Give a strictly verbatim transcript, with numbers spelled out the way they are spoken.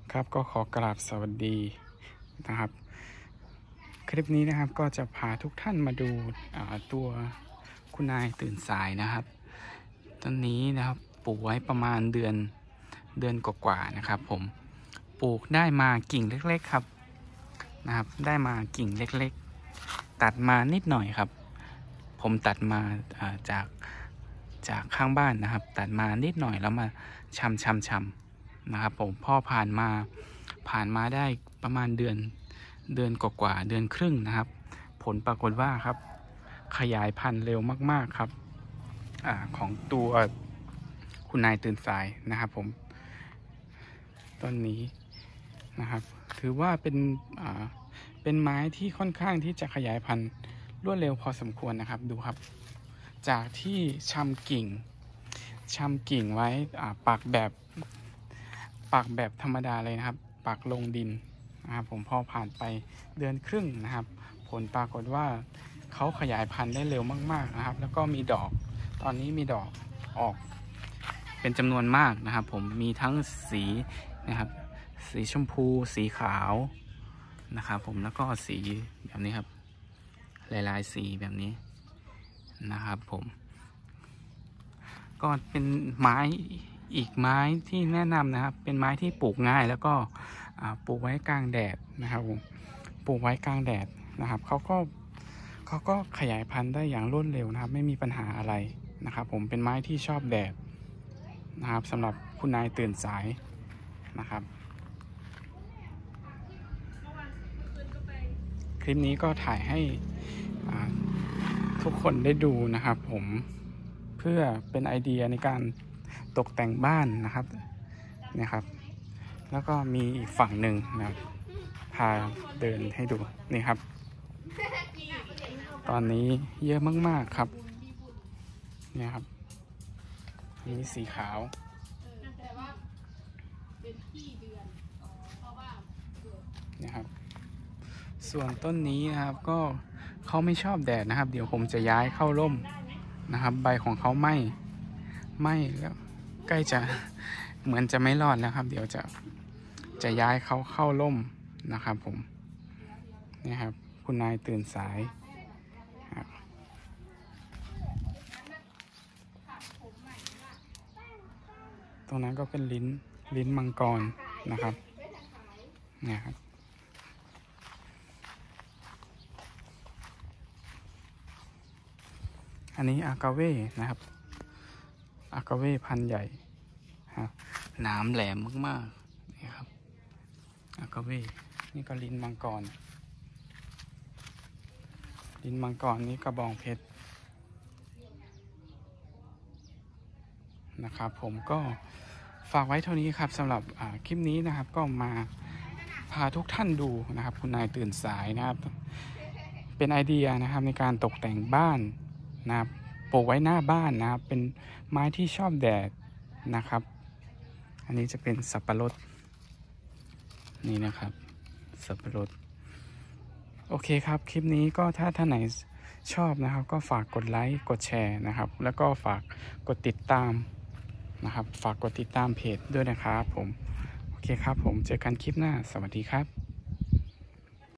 ครับก็ขอกราบสวัสดีนะครับคลิปนี้นะครับก็จะพาทุกท่านมาดูตัวคุณนายตื่นสายนะครับต้นนี้นะครับปลูกไว้ประมาณเดือนเดือนกว่าๆนะครับผมปลูกได้มากิ่งเล็กๆครับนะครับได้มากิ่งเล็กๆตัดมานิดหน่อยครับผมตัดมาจากจากข้างบ้านนะครับตัดมานิดหน่อยแล้วมาชำชำชำนะครับผมพ่อผ่านมาผ่านมาได้ประมาณเดือนเดือนกว่าๆเดือนครึ่งนะครับผลปรากฏว่าครับขยายพันธุ์เร็วมากๆครับอของตัวคุณนายตื่นสายนะครับผมต้นนี้นะครับถือว่าเป็นอ่าเป็นไม้ที่ค่อนข้างที่จะขยายพันธุ์รวดเร็วพอสมควรนะครับดูครับจากที่ชำกิ่งชำกิ่งไว้ปักแบบปักแบบธรรมดาเลยนะครับปักลงดินนะครับผมพอผ่านไปเดือนครึ่งนะครับผลปรากฏว่าเขาขยายพันธุ์ได้เร็วมากๆนะครับแล้วก็มีดอกตอนนี้มีดอกออกเป็นจำนวนมากนะครับผมมีทั้งสีนะครับสีชมพูสีขาวนะครับผมแล้วก็สีแบบนี้ครับหลายๆสีแบบนี้นะครับผมก็เป็นไม้อีกไม้ที่แนะนำนะครับเป็นไม้ที่ปลูกง่ายแล้วก็ปลูกไว้กลางแดดนะครับผมปลูกไว้กลางแดดนะครับเขาก็เขาก็ขยายพันธุ์ได้อย่างรวดเร็วนะครับไม่มีปัญหาอะไรนะครับผมเป็นไม้ที่ชอบแดดนะครับสำหรับคุณนายตื่นสายนะครับคลิปนี้ก็ถ่ายให้ทุกคนได้ดูนะครับผมเพื่อเป็นไอเดียในการตกแต่งบ้านนะครับนะครับแล้วก็มีอีกฝั่งหนึ่งนะครับพาเดินให้ดูนี่ครับตอนนี้เยอะมากๆครับเนี่ยครับมีสีขาวนะครับส่วนต้นนี้นะครับก็เขาไม่ชอบแดดนะครับเดี๋ยวผมจะย้ายเข้าร่มนะครับใบของเขาไหม้ไหม้แล้วใกล้จะเหมือนจะไม่รอดแล้วครับเดี๋ยวจะจะย้ายเขาเข้าร่มนะครับผมนี่ครับคุณนายตื่นสายตรงนั้นก็เป็นลิ้นลิ้นมังกรนะครับเนี่ยครับอันนี้อากาเว่นะครับอากาเว่พันธุ์ใหญ่ครับหนามแหลมมากๆนี่ครับอากาเว่นี่ก็ลิ้นมังกรลิ้นมังกรนี่กระบองเพชรนะครับผมก็ฝากไว้เท่านี้ครับสำหรับคลิปนี้นะครับก็มาพาทุกท่านดูนะครับคุณนายตื่นสายนะครับเป็นไอเดียนะครับในการตกแต่งบ้านนะครับปลูกไว้หน้าบ้านนะครับเป็นไม้ที่ชอบแดดนะครับอันนี้จะเป็นสับปะรดนี่นะครับสับปะรดโอเคครับคลิปนี้ก็ถ้าท่านไหนชอบนะครับก็ฝากกดไลค์กดแชร์นะครับแล้วก็ฝากกดติดตามนะครับฝากกดติดตามเพจด้วยนะครับผมโอเคครับผมเจอกันคลิปหน้าสวัสดีครับ